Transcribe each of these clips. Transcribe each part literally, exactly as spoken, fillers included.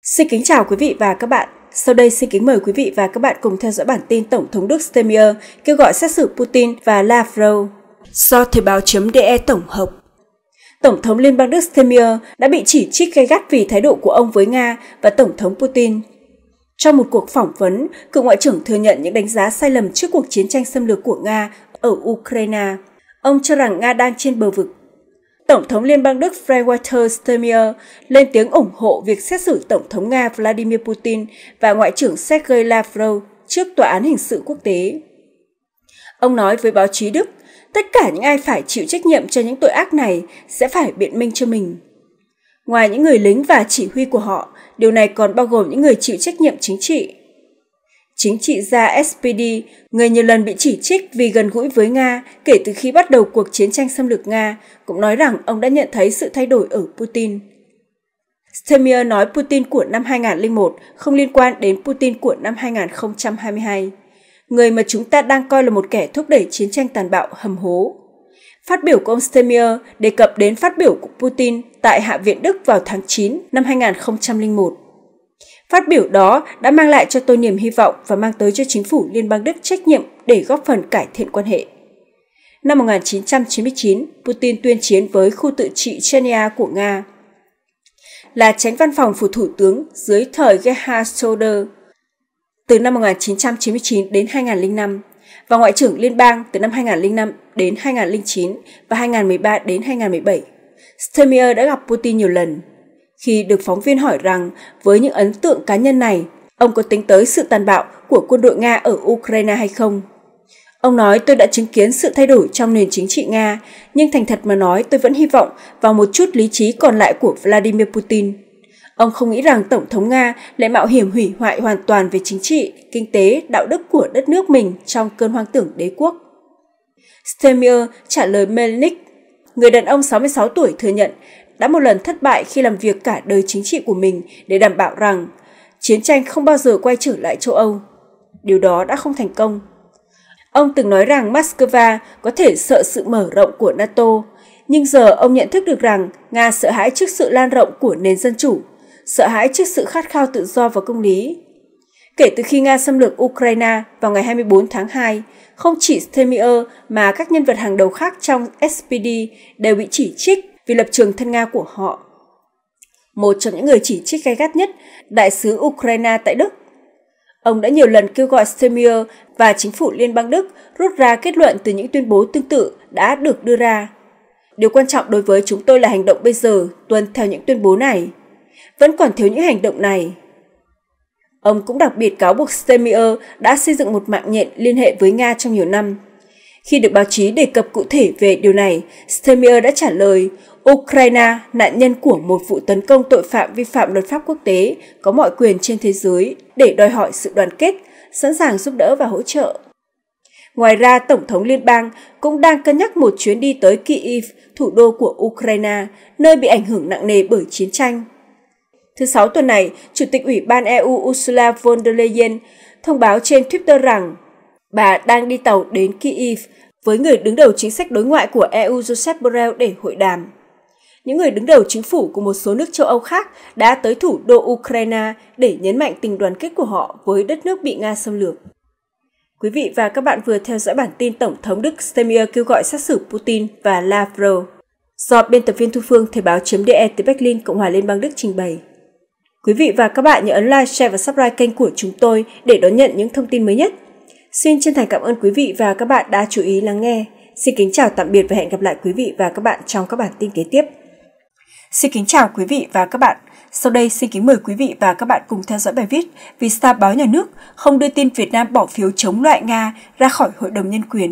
Xin kính chào quý vị và các bạn. Sau đây xin kính mời quý vị và các bạn cùng theo dõi bản tin Tổng thống Đức Steinmeier kêu gọi xét xử Putin và Lavrov do Thời báo.de tổng hợp. Tổng thống Liên bang Đức Steinmeier đã bị chỉ trích gay gắt vì thái độ của ông với Nga và Tổng thống Putin. Trong một cuộc phỏng vấn, cựu ngoại trưởng thừa nhận những đánh giá sai lầm trước cuộc chiến tranh xâm lược của Nga ở Ukraine. Ông cho rằng Nga đang trên bờ vực. Tổng thống Liên bang Đức Frank-Walter Steinmeier lên tiếng ủng hộ việc xét xử Tổng thống Nga Vladimir Putin và Ngoại trưởng Sergei Lavrov trước Tòa án Hình sự Quốc tế. Ông nói với báo chí Đức, tất cả những ai phải chịu trách nhiệm cho những tội ác này sẽ phải biện minh cho mình. Ngoài những người lính và chỉ huy của họ, điều này còn bao gồm những người chịu trách nhiệm chính trị. Chính trị gia ét pê đê, người nhiều lần bị chỉ trích vì gần gũi với Nga kể từ khi bắt đầu cuộc chiến tranh xâm lược Nga, cũng nói rằng ông đã nhận thấy sự thay đổi ở Putin. Steinmeier nói Putin của năm hai nghìn không trăm lẻ một không liên quan đến Putin của năm hai nghìn không trăm hai mươi hai, người mà chúng ta đang coi là một kẻ thúc đẩy chiến tranh tàn bạo hầm hố. Phát biểu của ông Steinmeier đề cập đến phát biểu của Putin tại Hạ viện Đức vào tháng chín năm hai nghìn không trăm lẻ một. Phát biểu đó đã mang lại cho tôi niềm hy vọng và mang tới cho chính phủ Liên bang Đức trách nhiệm để góp phần cải thiện quan hệ. Năm một nghìn chín trăm chín mươi chín, Putin tuyên chiến với khu tự trị Chechnya của Nga. Là chánh văn phòng phủ thủ tướng dưới thời Gerhard Schröder từ năm một nghìn chín trăm chín mươi chín đến hai nghìn không trăm lẻ năm và ngoại trưởng liên bang từ năm hai nghìn không trăm lẻ năm đến hai nghìn không trăm lẻ chín và hai nghìn không trăm mười ba đến hai nghìn không trăm mười bảy. Steinmeier đã gặp Putin nhiều lần. Khi được phóng viên hỏi rằng với những ấn tượng cá nhân này, ông có tính tới sự tàn bạo của quân đội Nga ở Ukraine hay không? Ông nói tôi đã chứng kiến sự thay đổi trong nền chính trị Nga, nhưng thành thật mà nói tôi vẫn hy vọng vào một chút lý trí còn lại của Vladimir Putin. Ông không nghĩ rằng Tổng thống Nga lại mạo hiểm hủy hoại hoàn toàn về chính trị, kinh tế, đạo đức của đất nước mình trong cơn hoang tưởng đế quốc. Steinmeier trả lời Melnik, người đàn ông sáu mươi sáu tuổi thừa nhận đã một lần thất bại khi làm việc cả đời chính trị của mình để đảm bảo rằng chiến tranh không bao giờ quay trở lại châu Âu. Điều đó đã không thành công. Ông từng nói rằng Moscow có thể sợ sự mở rộng của NATO, nhưng giờ ông nhận thức được rằng Nga sợ hãi trước sự lan rộng của nền dân chủ, sợ hãi trước sự khát khao tự do và công lý. Kể từ khi Nga xâm lược Ukraine vào ngày hai mươi bốn tháng hai, không chỉ Steinmeier mà các nhân vật hàng đầu khác trong ét pê đê đều bị chỉ trích vì lập trường thân Nga của họ. Một trong những người chỉ trích gay gắt nhất, đại sứ Ukraine tại Đức. Ông đã nhiều lần kêu gọi Steinmeier và chính phủ Liên bang Đức rút ra kết luận từ những tuyên bố tương tự đã được đưa ra. Điều quan trọng đối với chúng tôi là hành động bây giờ tuân theo những tuyên bố này. Vẫn còn thiếu những hành động này. Ông cũng đặc biệt cáo buộc Steinmeier đã xây dựng một mạng nhện liên hệ với Nga trong nhiều năm. Khi được báo chí đề cập cụ thể về điều này, Steinmeier đã trả lời, Ukraine, nạn nhân của một vụ tấn công tội phạm vi phạm luật pháp quốc tế, có mọi quyền trên thế giới để đòi hỏi sự đoàn kết, sẵn sàng giúp đỡ và hỗ trợ. Ngoài ra, Tổng thống Liên bang cũng đang cân nhắc một chuyến đi tới Kyiv, thủ đô của Ukraine, nơi bị ảnh hưởng nặng nề bởi chiến tranh. Thứ Sáu tuần này, Chủ tịch Ủy ban e u Ursula von der Leyen thông báo trên Twitter rằng bà đang đi tàu đến Kyiv với người đứng đầu chính sách đối ngoại của e u Joseph Borrell để hội đàm. Những người đứng đầu chính phủ của một số nước châu Âu khác đã tới thủ đô Ukraine để nhấn mạnh tình đoàn kết của họ với đất nước bị Nga xâm lược. Quý vị và các bạn vừa theo dõi bản tin Tổng thống Đức Steinmeier kêu gọi xét xử Putin và Lavrov do biên tập viên Thu Phương Thời báo.de từ Berlin, Cộng hòa Liên bang Đức trình bày. Quý vị và các bạn nhớ ấn like, share và subscribe kênh của chúng tôi để đón nhận những thông tin mới nhất. Xin chân thành cảm ơn quý vị và các bạn đã chú ý lắng nghe. Xin kính chào tạm biệt và hẹn gặp lại quý vị và các bạn trong các bản tin kế tiếp. Xin kính chào quý vị và các bạn. Sau đây xin kính mời quý vị và các bạn cùng theo dõi bài viết Vì sao báo nhà nước không đưa tin Việt Nam bỏ phiếu chống loại Nga ra khỏi Hội đồng Nhân quyền.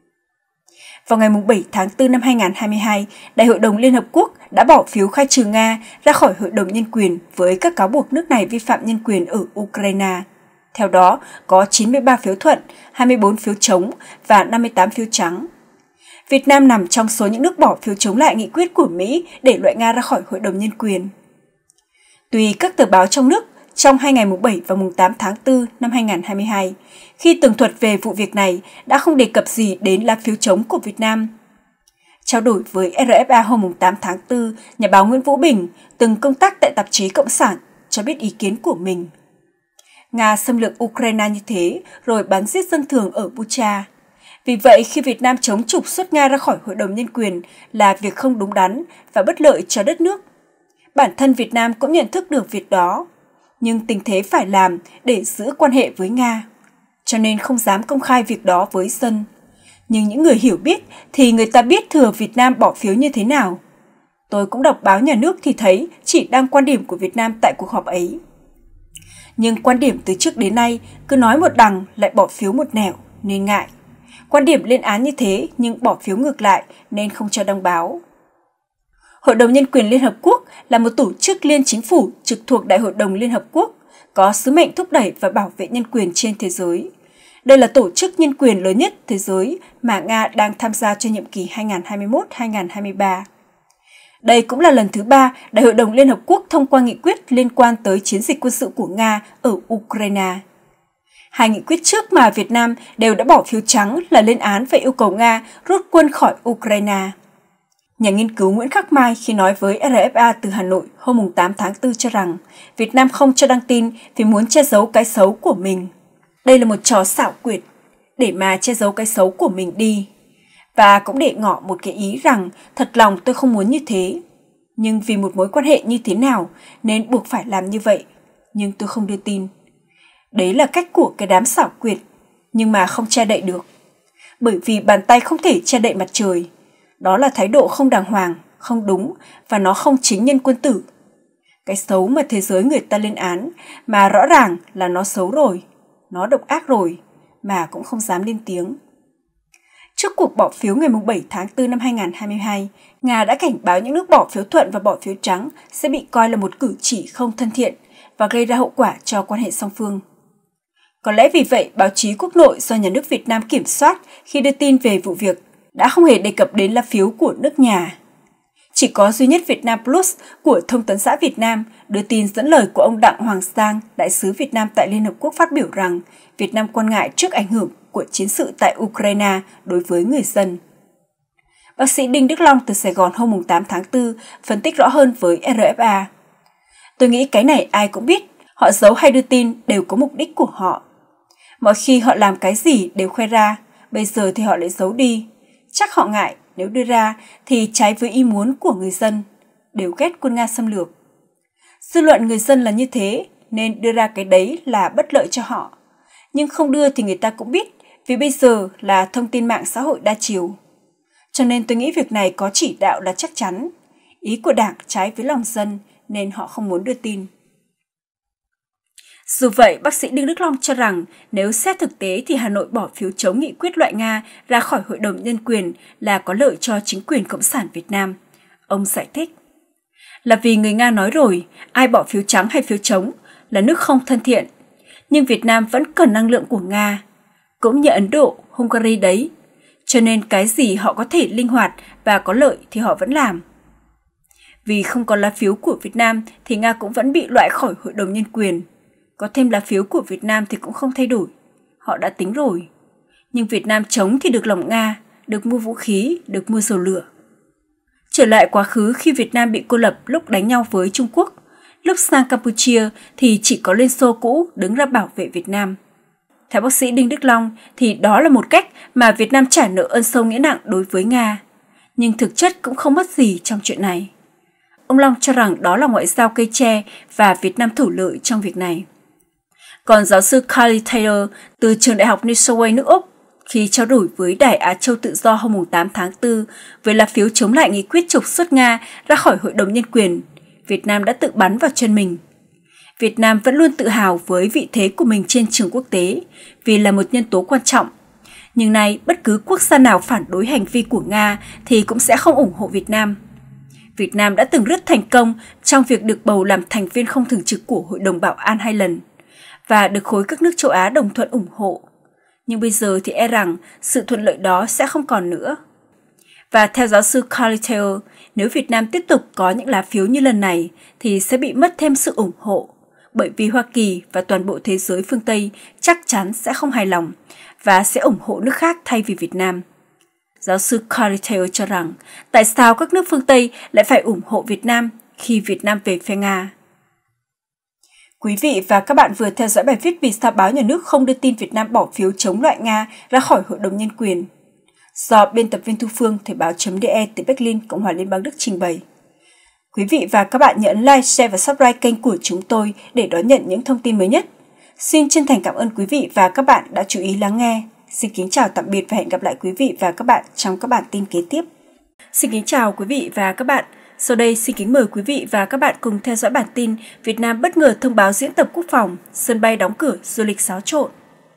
Vào ngày bảy tháng tư năm hai nghìn không trăm hai mươi hai, Đại hội đồng Liên Hợp Quốc đã bỏ phiếu khai trừ Nga ra khỏi Hội đồng Nhân quyền với các cáo buộc nước này vi phạm nhân quyền ở Ukraine. Theo đó, có chín mươi ba phiếu thuận, hai mươi bốn phiếu chống và năm mươi tám phiếu trắng. Việt Nam nằm trong số những nước bỏ phiếu chống lại nghị quyết của Mỹ để loại Nga ra khỏi Hội đồng Nhân quyền. Tùy các tờ báo trong nước, trong hai ngày mùng bảy và mùng tám tháng tư năm hai nghìn không trăm hai mươi hai, khi tường thuật về vụ việc này đã không đề cập gì đến lá phiếu chống của Việt Nam. Trao đổi với rờ ép a hôm tám tháng tư, nhà báo Nguyễn Vũ Bình, từng công tác tại tạp chí Cộng sản, cho cho biết ý kiến của mình. Nga xâm lược Ukraine như thế rồi bắn giết dân thường ở Bucha. Vì vậy, khi Việt Nam chống trục xuất Nga ra khỏi Hội đồng Nhân quyền là việc không đúng đắn và bất lợi cho đất nước. Bản thân Việt Nam cũng nhận thức được việc đó, nhưng tình thế phải làm để giữ quan hệ với Nga, cho nên không dám công khai việc đó với dân. Nhưng những người hiểu biết thì người ta biết thừa Việt Nam bỏ phiếu như thế nào. Tôi cũng đọc báo nhà nước thì thấy chỉ đăng quan điểm của Việt Nam tại cuộc họp ấy. Nhưng quan điểm từ trước đến nay cứ nói một đằng lại bỏ phiếu một nẻo nên ngại. Quan điểm lên án như thế nhưng bỏ phiếu ngược lại nên không cho đăng báo. Hội đồng Nhân quyền Liên Hợp Quốc là một tổ chức liên chính phủ trực thuộc Đại hội đồng Liên Hợp Quốc, có sứ mệnh thúc đẩy và bảo vệ nhân quyền trên thế giới. Đây là tổ chức nhân quyền lớn nhất thế giới mà Nga đang tham gia cho nhiệm kỳ hai nghìn không trăm hai mươi mốt đến hai nghìn không trăm hai mươi ba. Đây cũng là lần thứ ba Đại hội đồng Liên Hợp Quốc thông qua nghị quyết liên quan tới chiến dịch quân sự của Nga ở Ukraine. Hai nghị quyết trước mà Việt Nam đều đã bỏ phiếu trắng là lên án và yêu cầu Nga rút quân khỏi Ukraine. Nhà nghiên cứu Nguyễn Khắc Mai khi nói với rờ ép a từ Hà Nội hôm tám tháng tư cho rằng Việt Nam không cho đăng tin vì muốn che giấu cái xấu của mình. Đây là một trò xảo quyệt để mà che giấu cái xấu của mình đi. Và cũng để ngỏ một cái ý rằng thật lòng tôi không muốn như thế. Nhưng vì một mối quan hệ như thế nào nên buộc phải làm như vậy. Nhưng tôi không đưa tin. Đấy là cách của cái đám xảo quyệt, nhưng mà không che đậy được. Bởi vì bàn tay không thể che đậy mặt trời. Đó là thái độ không đàng hoàng, không đúng và nó không chính nhân quân tử. Cái xấu mà thế giới người ta lên án mà rõ ràng là nó xấu rồi, nó độc ác rồi mà cũng không dám lên tiếng. Trước cuộc bỏ phiếu ngày bảy tháng tư năm hai nghìn không trăm hai mươi hai, Nga đã cảnh báo những nước bỏ phiếu thuận và bỏ phiếu trắng sẽ bị coi là một cử chỉ không thân thiện và gây ra hậu quả cho quan hệ song phương. Có lẽ vì vậy, báo chí quốc nội do nhà nước Việt Nam kiểm soát khi đưa tin về vụ việc đã không hề đề cập đến lá phiếu của nước nhà. Chỉ có duy nhất Việt Nam Plus của Thông tấn xã Việt Nam đưa tin dẫn lời của ông Đặng Hoàng Sang, đại sứ Việt Nam tại Liên Hợp Quốc phát biểu rằng Việt Nam quan ngại trước ảnh hưởng của chiến sự tại Ukraine đối với người dân. Bác sĩ Đinh Đức Long từ Sài Gòn hôm tám tháng tư phân tích rõ hơn với rờ ép a. Tôi nghĩ cái này ai cũng biết, họ giấu hay đưa tin đều có mục đích của họ. Mọi khi họ làm cái gì đều khoe ra, bây giờ thì họ lại giấu đi. Chắc họ ngại nếu đưa ra thì trái với ý muốn của người dân, đều ghét quân Nga xâm lược. Dư luận người dân là như thế nên đưa ra cái đấy là bất lợi cho họ. Nhưng không đưa thì người ta cũng biết vì bây giờ là thông tin mạng xã hội đa chiều. Cho nên tôi nghĩ việc này có chỉ đạo là chắc chắn. Ý của Đảng trái với lòng dân nên họ không muốn đưa tin. Dù vậy, bác sĩ Đinh Đức Long cho rằng nếu xét thực tế thì Hà Nội bỏ phiếu chống nghị quyết loại Nga ra khỏi Hội đồng Nhân quyền là có lợi cho chính quyền Cộng sản Việt Nam. Ông giải thích. Là vì người Nga nói rồi, ai bỏ phiếu trắng hay phiếu chống là nước không thân thiện. Nhưng Việt Nam vẫn cần năng lượng của Nga, cũng như Ấn Độ, Hungary đấy. Cho nên cái gì họ có thể linh hoạt và có lợi thì họ vẫn làm. Vì không có lá phiếu của Việt Nam thì Nga cũng vẫn bị loại khỏi Hội đồng Nhân quyền. Có thêm lá phiếu của Việt Nam thì cũng không thay đổi. Họ đã tính rồi. Nhưng Việt Nam chống thì được lòng Nga, được mua vũ khí, được mua dầu lửa. Trở lại quá khứ khi Việt Nam bị cô lập lúc đánh nhau với Trung Quốc, lúc sang Campuchia thì chỉ có Liên Xô cũ đứng ra bảo vệ Việt Nam. Theo bác sĩ Đinh Đức Long thì đó là một cách mà Việt Nam trả nợ ơn sâu nghĩa nặng đối với Nga. Nhưng thực chất cũng không mất gì trong chuyện này. Ông Long cho rằng đó là ngoại giao cây tre và Việt Nam thủ lợi trong việc này. Còn giáo sư Carly Taylor từ trường đại học New South Wales nước Úc khi trao đổi với Đài Á Châu Tự Do hôm tám tháng tư với lá phiếu chống lại nghị quyết trục xuất Nga ra khỏi Hội đồng Nhân quyền, Việt Nam đã tự bắn vào chân mình. Việt Nam vẫn luôn tự hào với vị thế của mình trên trường quốc tế vì là một nhân tố quan trọng. Nhưng nay, bất cứ quốc gia nào phản đối hành vi của Nga thì cũng sẽ không ủng hộ Việt Nam. Việt Nam đã từng rất thành công trong việc được bầu làm thành viên không thường trực của Hội đồng Bảo an hai lần và được khối các nước châu Á đồng thuận ủng hộ. Nhưng bây giờ thì e rằng sự thuận lợi đó sẽ không còn nữa. Và theo giáo sư Carly Taylor, nếu Việt Nam tiếp tục có những lá phiếu như lần này thì sẽ bị mất thêm sự ủng hộ, bởi vì Hoa Kỳ và toàn bộ thế giới phương Tây chắc chắn sẽ không hài lòng và sẽ ủng hộ nước khác thay vì Việt Nam. Giáo sư Carly Taylor cho rằng tại sao các nước phương Tây lại phải ủng hộ Việt Nam khi Việt Nam về phe Nga. Quý vị và các bạn vừa theo dõi bài viết Vì sao báo nhà nước không đưa tin Việt Nam bỏ phiếu chống loại Nga ra khỏi Hội đồng Nhân quyền, do biên tập viên Thu Phương, Thời báo.de từ Berlin, Cộng hòa Liên bang Đức trình bày. Quý vị và các bạn nhấn like, share và subscribe kênh của chúng tôi để đón nhận những thông tin mới nhất. Xin chân thành cảm ơn quý vị và các bạn đã chú ý lắng nghe. Xin kính chào tạm biệt và hẹn gặp lại quý vị và các bạn trong các bản tin kế tiếp. Xin kính chào quý vị và các bạn. Sau đây xin kính mời quý vị và các bạn cùng theo dõi bản tin Việt Nam bất ngờ thông báo diễn tập quốc phòng, sân bay đóng cửa, du lịch xáo trộn.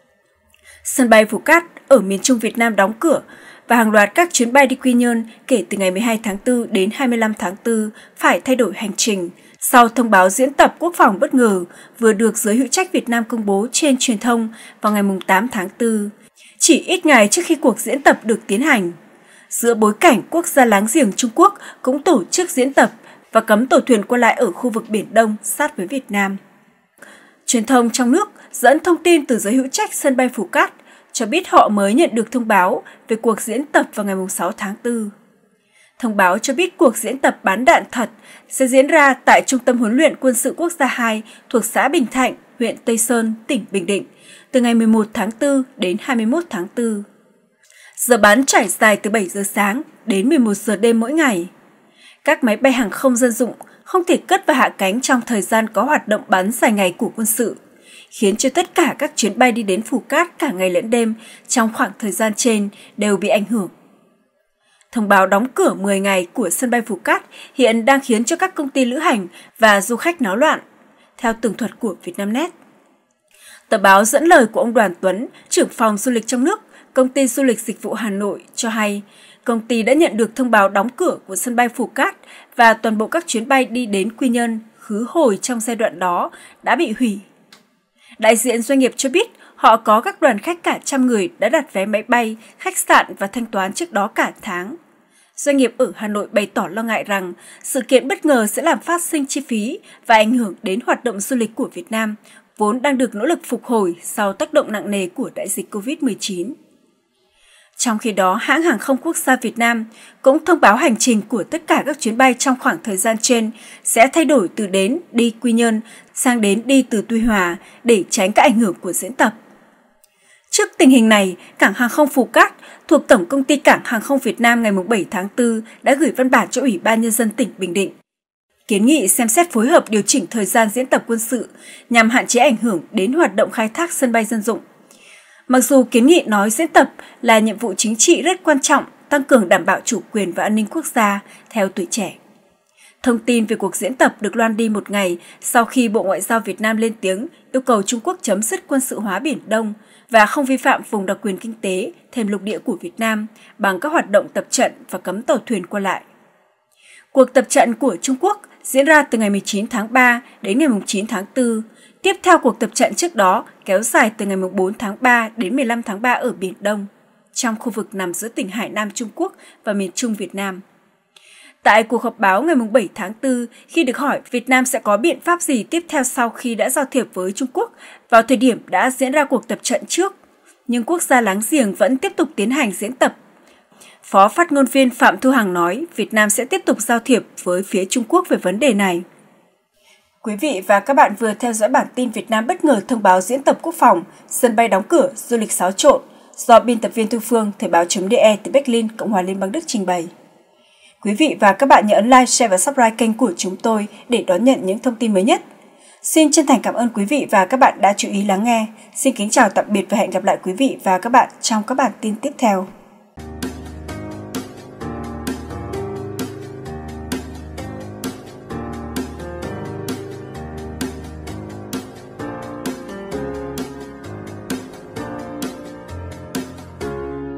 Sân bay Phú Cát ở miền Trung Việt Nam đóng cửa và hàng loạt các chuyến bay đi Quy Nhơn kể từ ngày mười hai tháng tư đến hai mươi lăm tháng tư phải thay đổi hành trình sau thông báo diễn tập quốc phòng bất ngờ vừa được giới hữu trách Việt Nam công bố trên truyền thông vào ngày tám tháng tư, chỉ ít ngày trước khi cuộc diễn tập được tiến hành. Giữa bối cảnh quốc gia láng giềng Trung Quốc cũng tổ chức diễn tập và cấm tàu thuyền qua lại ở khu vực Biển Đông sát với Việt Nam. Truyền thông trong nước dẫn thông tin từ giới hữu trách sân bay Phú Cát cho biết họ mới nhận được thông báo về cuộc diễn tập vào ngày sáu tháng tư. Thông báo cho biết cuộc diễn tập bắn đạn thật sẽ diễn ra tại Trung tâm Huấn luyện Quân sự Quốc gia hai thuộc xã Bình Thạnh, huyện Tây Sơn, tỉnh Bình Định, từ ngày mười một tháng tư đến hai mươi mốt tháng tư. Giờ bắn trải dài từ bảy giờ sáng đến mười một giờ đêm mỗi ngày. Các máy bay hàng không dân dụng không thể cất và hạ cánh trong thời gian có hoạt động bắn dài ngày của quân sự, khiến cho tất cả các chuyến bay đi đến Phú Cát cả ngày lẫn đêm trong khoảng thời gian trên đều bị ảnh hưởng. Thông báo đóng cửa mười ngày của sân bay Phú Cát hiện đang khiến cho các công ty lữ hành và du khách náo loạn, theo tường thuật của Vietnamnet. Tờ báo dẫn lời của ông Đoàn Tuấn, trưởng phòng du lịch trong nước, Công ty Du lịch Dịch vụ Hà Nội cho hay, công ty đã nhận được thông báo đóng cửa của sân bay Phú Cát và toàn bộ các chuyến bay đi đến Quy Nhơn, khứ hồi trong giai đoạn đó đã bị hủy. Đại diện doanh nghiệp cho biết họ có các đoàn khách cả trăm người đã đặt vé máy bay, khách sạn và thanh toán trước đó cả tháng. Doanh nghiệp ở Hà Nội bày tỏ lo ngại rằng sự kiện bất ngờ sẽ làm phát sinh chi phí và ảnh hưởng đến hoạt động du lịch của Việt Nam, vốn đang được nỗ lực phục hồi sau tác động nặng nề của đại dịch covid mười chín. Trong khi đó, hãng hàng không quốc gia Việt Nam cũng thông báo hành trình của tất cả các chuyến bay trong khoảng thời gian trên sẽ thay đổi từ đến đi Quy Nhơn sang đến đi từ Tuy Hòa để tránh các ảnh hưởng của diễn tập. Trước tình hình này, Cảng hàng không Phú Cát thuộc Tổng công ty Cảng hàng không Việt Nam ngày bảy tháng tư đã gửi văn bản cho Ủy ban Nhân dân tỉnh Bình Định, kiến nghị xem xét phối hợp điều chỉnh thời gian diễn tập quân sự nhằm hạn chế ảnh hưởng đến hoạt động khai thác sân bay dân dụng. Mặc dù kiến nghị nói diễn tập là nhiệm vụ chính trị rất quan trọng, tăng cường đảm bảo chủ quyền và an ninh quốc gia, theo Tuổi Trẻ. Thông tin về cuộc diễn tập được loan đi một ngày sau khi Bộ Ngoại giao Việt Nam lên tiếng yêu cầu Trung Quốc chấm dứt quân sự hóa Biển Đông và không vi phạm vùng đặc quyền kinh tế, thềm lục địa của Việt Nam bằng các hoạt động tập trận và cấm tàu thuyền qua lại. Cuộc tập trận của Trung Quốc diễn ra từ ngày mười chín tháng ba đến ngày chín tháng tư. Tiếp theo cuộc tập trận trước đó kéo dài từ ngày bốn tháng ba đến mười lăm tháng ba ở Biển Đông, trong khu vực nằm giữa tỉnh Hải Nam Trung Quốc và miền Trung Việt Nam. Tại cuộc họp báo ngày bảy tháng tư, khi được hỏi Việt Nam sẽ có biện pháp gì tiếp theo sau khi đã giao thiệp với Trung Quốc vào thời điểm đã diễn ra cuộc tập trận trước, nhưng quốc gia láng giềng vẫn tiếp tục tiến hành diễn tập. Phó phát ngôn viên Phạm Thu Hằng nói Việt Nam sẽ tiếp tục giao thiệp với phía Trung Quốc về vấn đề này. Quý vị và các bạn vừa theo dõi bản tin Việt Nam bất ngờ thông báo diễn tập quốc phòng, sân bay đóng cửa, du lịch xáo trộn, do biên tập viên Thu Phương, Thời báo.de từ Berlin, Cộng hòa Liên bang Đức trình bày. Quý vị và các bạn nhớ ấn like, share và subscribe kênh của chúng tôi để đón nhận những thông tin mới nhất. Xin chân thành cảm ơn quý vị và các bạn đã chú ý lắng nghe. Xin kính chào tạm biệt và hẹn gặp lại quý vị và các bạn trong các bản tin tiếp theo.